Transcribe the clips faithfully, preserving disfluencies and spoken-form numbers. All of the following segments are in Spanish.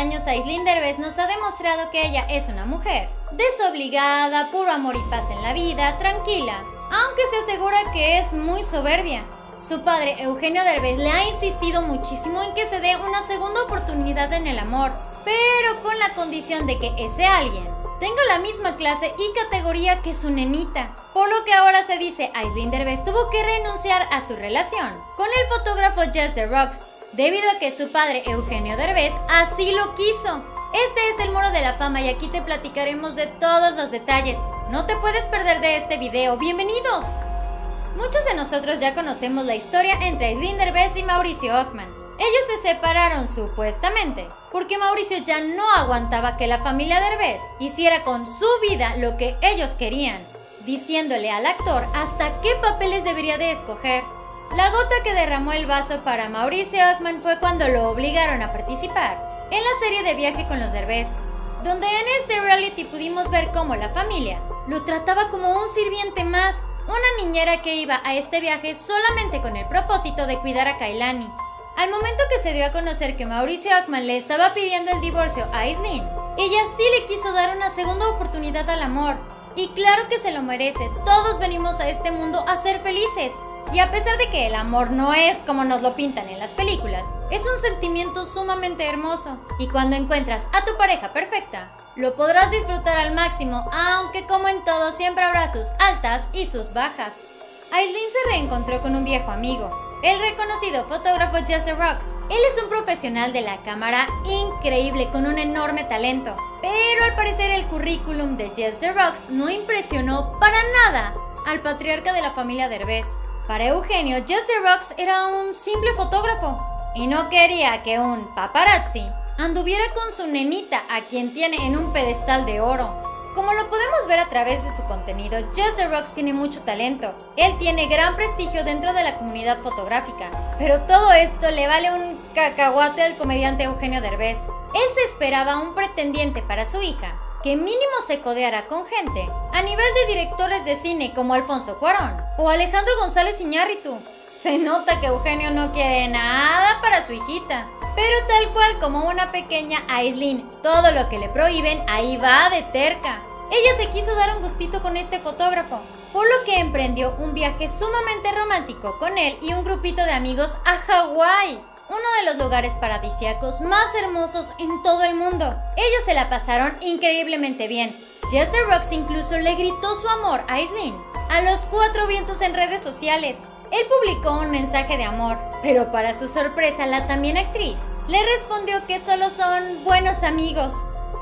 años, Aislinn Derbez nos ha demostrado que ella es una mujer desobligada, puro amor y paz en la vida, tranquila, aunque se asegura que es muy soberbia. Su padre, Eugenio Derbez, le ha insistido muchísimo en que se dé una segunda oportunidad en el amor, pero con la condición de que ese alguien tenga la misma clase y categoría que su nenita. Por lo que ahora se dice, Aislinn Derbez tuvo que renunciar a su relación con el fotógrafo Jess The Rocks, debido a que su padre, Eugenio Derbez, así lo quiso. Este es el Muro de la Fama y aquí te platicaremos de todos los detalles. No te puedes perder de este video. ¡Bienvenidos! Muchos de nosotros ya conocemos la historia entre Aislinn Derbez y Mauricio Ockman. Ellos se separaron supuestamente porque Mauricio ya no aguantaba que la familia Derbez hiciera con su vida lo que ellos querían, diciéndole al actor hasta qué papeles debería de escoger. La gota que derramó el vaso para Mauricio Ockman fue cuando lo obligaron a participar en la serie de Viaje con los Derbez, donde en este reality pudimos ver cómo la familia lo trataba como un sirviente más, una niñera que iba a este viaje solamente con el propósito de cuidar a Kailani. Al momento que se dio a conocer que Mauricio Ockman le estaba pidiendo el divorcio a Aislinn, ella sí le quiso dar una segunda oportunidad al amor. Y claro que se lo merece, todos venimos a este mundo a ser felices. Y a pesar de que el amor no es como nos lo pintan en las películas, es un sentimiento sumamente hermoso. Y cuando encuentras a tu pareja perfecta, lo podrás disfrutar al máximo, aunque como en todo siempre habrá sus altas y sus bajas. Aislinn se reencontró con un viejo amigo, el reconocido fotógrafo Jess The Rocks. Él es un profesional de la cámara increíble con un enorme talento, pero al parecer el currículum de Jess The Rocks no impresionó para nada al patriarca de la familia Derbez. Para Eugenio, Jess The Rocks era un simple fotógrafo y no quería que un paparazzi anduviera con su nenita, a quien tiene en un pedestal de oro. Como lo podemos ver a través de su contenido, Jess The Rocks tiene mucho talento. Él tiene gran prestigio dentro de la comunidad fotográfica, pero todo esto le vale un cacahuate al comediante Eugenio Derbez. Él se esperaba un pretendiente para su hija que mínimo se codeara con gente a nivel de directores de cine como Alfonso Cuarón o Alejandro González Iñárritu. Se nota que Eugenio no quiere nada para su hijita, pero tal cual como una pequeña Aislinn, todo lo que le prohíben, ahí va de terca. Ella se quiso dar un gustito con este fotógrafo, por lo que emprendió un viaje sumamente romántico con él y un grupito de amigos a Hawái, uno de los lugares paradisíacos más hermosos en todo el mundo. Ellos se la pasaron increíblemente bien. Jess The Rocks incluso le gritó su amor a Aislinn a los cuatro vientos en redes sociales. Él publicó un mensaje de amor, pero para su sorpresa la también actriz le respondió que solo son buenos amigos.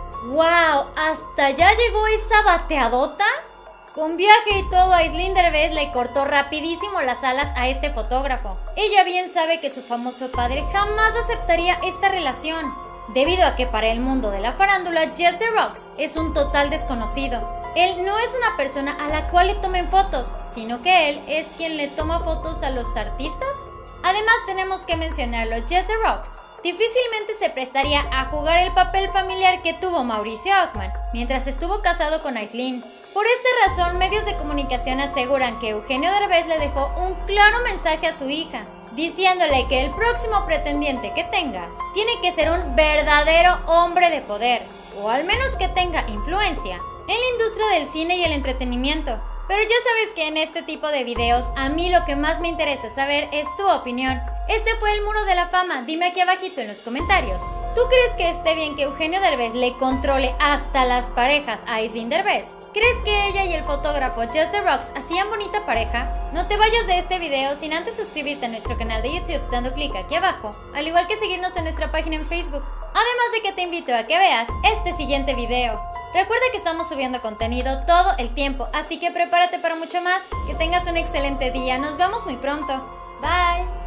¡Wow! ¿Hasta allá llegó esa bateadota? Con viaje y todo, Aislinn Derbez le cortó rapidísimo las alas a este fotógrafo. Ella bien sabe que su famoso padre jamás aceptaría esta relación, debido a que para el mundo de la farándula, Jess The Rocks es un total desconocido. Él no es una persona a la cual le tomen fotos, sino que él es quien le toma fotos a los artistas. Además tenemos que mencionarlo, Jess The Rocks difícilmente se prestaría a jugar el papel familiar que tuvo Mauricio Ockman mientras estuvo casado con Aislinn. Por esta razón, medios de comunicación aseguran que Eugenio Derbez le dejó un claro mensaje a su hija, diciéndole que el próximo pretendiente que tenga tiene que ser un verdadero hombre de poder, o al menos que tenga influencia en la industria del cine y el entretenimiento. Pero ya sabes que en este tipo de videos a mí lo que más me interesa saber es tu opinión. Este fue el Muro de la Fama, dime aquí abajito en los comentarios. ¿Tú crees que esté bien que Eugenio Derbez le controle hasta las parejas a Aislinn Derbez? ¿Crees que ella y el fotógrafo Jess The Rocks hacían bonita pareja? No te vayas de este video sin antes suscribirte a nuestro canal de YouTube dando clic aquí abajo, al igual que seguirnos en nuestra página en Facebook. Además de que te invito a que veas este siguiente video. Recuerda que estamos subiendo contenido todo el tiempo, así que prepárate para mucho más. Que tengas un excelente día, nos vemos muy pronto. Bye.